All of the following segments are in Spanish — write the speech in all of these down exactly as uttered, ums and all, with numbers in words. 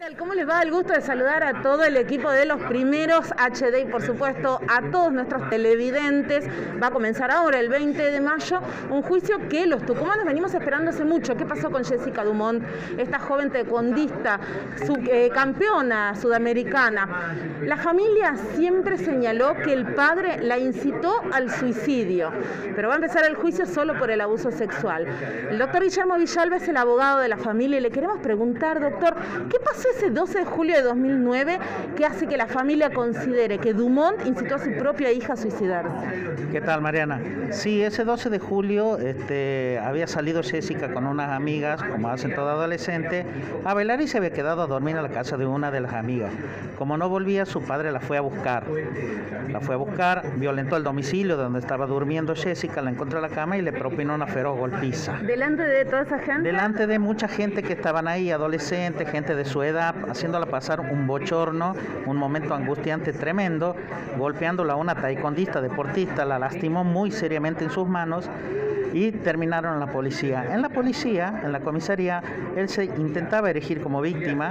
¿Cómo les va? El gusto de saludar a todo el equipo de Los Primeros H D y por supuesto a todos nuestros televidentes. Va a comenzar ahora el veinte de mayo un juicio que los tucumanos venimos esperando hace mucho. ¿Qué pasó con Jessica Dumont, esta joven taekwondista, su, eh, campeona sudamericana? La familia siempre señaló que el padre la incitó al suicidio, pero va a empezar el juicio solo por el abuso sexual. El doctor Guillermo Villalba es el abogado de la familia y le queremos preguntar, doctor, ¿qué pasó ese doce de julio de dos mil nueve que hace que la familia considere que Dumont incitó a su propia hija a suicidarse? ¿Qué tal, Mariana? Sí, ese doce de julio este, había salido Jessica con unas amigas, como hacen todo adolescente, a bailar y se había quedado a dormir en la casa de una de las amigas. Como no volvía, su padre la fue a buscar. La fue a buscar, violentó el domicilio donde estaba durmiendo Jessica, la encontró en la cama y le propinó una feroz golpiza. ¿Delante de toda esa gente? Delante de mucha gente que estaban ahí, adolescentes, gente de su edad, haciéndola pasar un bochorno, un momento angustiante tremendo, golpeándola a una taekwondista deportista, la lastimó muy seriamente en sus manos y terminaron en la policía. En la policía, en la comisaría, él se intentaba erigir como víctima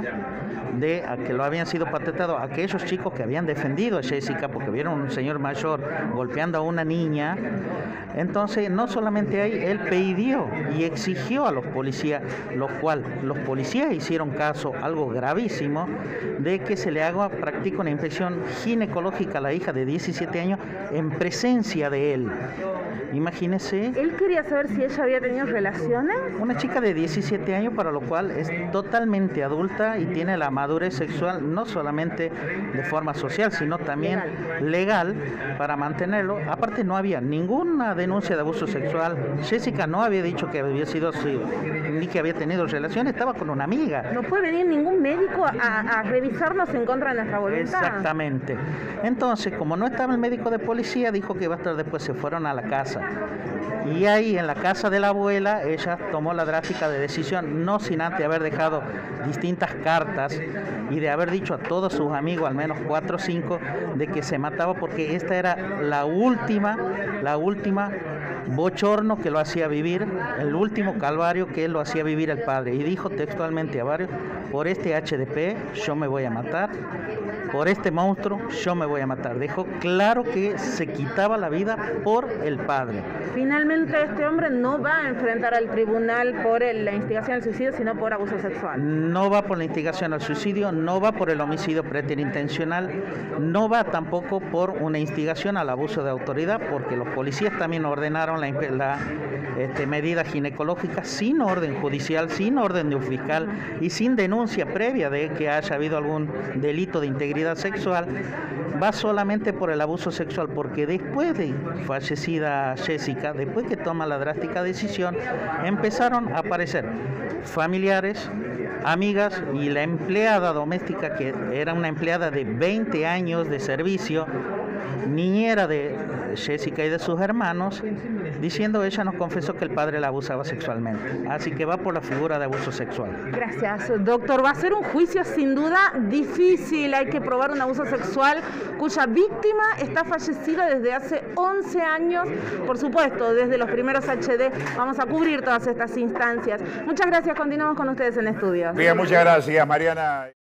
de a que lo habían sido patentados aquellos chicos que habían defendido a Jessica porque vieron a un señor mayor golpeando a una niña. Entonces, no solamente ahí, él pidió y exigió a los policías, lo cual los policías hicieron caso, algo gravísimo, de que se le haga, practique una inspección ginecológica a la hija de diecisiete años en presencia de él. Imagínese. Él quería saber si ella había tenido relaciones. Una chica de diecisiete años, para lo cual es totalmente adulta y tiene la madurez sexual, no solamente de forma social, sino también legal, legal para mantenerlo. Aparte, no había ninguna denuncia de abuso sexual. Jessica no había dicho que había sido así, ni que había tenido relaciones, estaba con una amiga. No puede venir ningún médico a, a revisarnos en contra de nuestra voluntad. Exactamente. Entonces, como no estaba el médico de policía, dijo que iba a estar después, se fueron a la casa. Y ahí en la casa de la abuela ella tomó la drástica de decisión, no sin antes haber dejado distintas cartas y de haber dicho a todos sus amigos, al menos cuatro o cinco, de que se mataba porque esta era la última, la última bochorno que lo hacía vivir, el último calvario que lo hacía vivir el padre. Y dijo textualmente a varios, por este H D P yo me voy a matar, por este monstruo yo me voy a matar. Dejó claro que se quitaba la vida por el padre. Finalmente este hombre no va a enfrentar al tribunal por el, la instigación al suicidio, sino por abuso sexual. No va por la instigación al suicidio, no va por el homicidio preterintencional, no va tampoco por una instigación al abuso de autoridad, porque los policías también ordenaron la, la este, medida ginecológica sin orden judicial, sin orden de un fiscal y sin denuncia previa de que haya habido algún delito de integridad sexual. Va solamente por el abuso sexual, porque después de fallecida Jessica, después que toma la drástica decisión, empezaron a aparecer familiares, amigas y la empleada doméstica, que era una empleada de veinte años de servicio, niñera de Jessica y de sus hermanos, diciendo, ella nos confesó que el padre la abusaba sexualmente. Así que va por la figura de abuso sexual. Gracias, doctor. Va a ser un juicio sin duda difícil. Hay que probar un abuso sexual cuya víctima está fallecida desde hace once años. Por supuesto, desde Los Primeros H D vamos a cubrir todas estas instancias. Muchas gracias. Continuamos con ustedes en estudios. Bien, muchas gracias, Mariana.